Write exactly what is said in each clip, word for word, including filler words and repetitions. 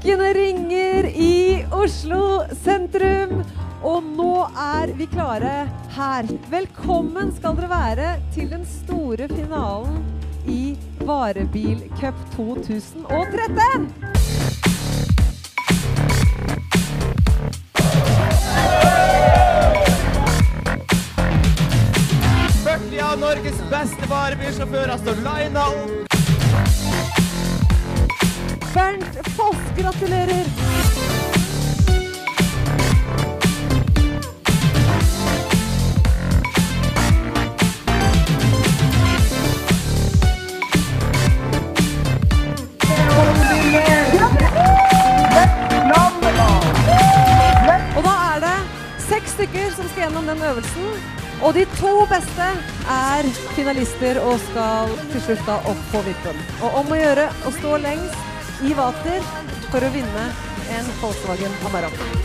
Klokkene ringer i Oslo sentrum, og nå er vi klare her. Velkommen skal dere være til den store finalen i Varebilcup to tusen og tretten! førti av Norges beste varebilsjåfører står linet opp. Bernt Foss, gratulerer! Og da er det seks stykker som skal gjennom den øvelsen. Og de to beste er finalister og skal til slutt da opp på vippen. Og om å gjøre å stå lengst i vater for å vinne en Volkswagen Varebilcup.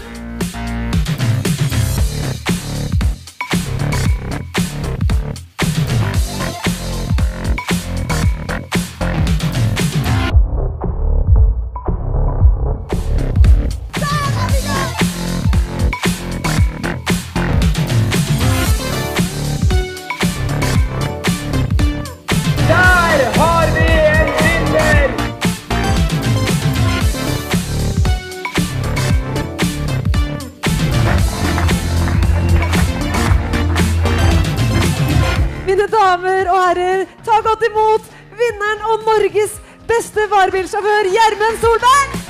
Mine damer og herrer, ta godt imot vinneren og Norges beste varebilsjåfør, Gjermund Solberg!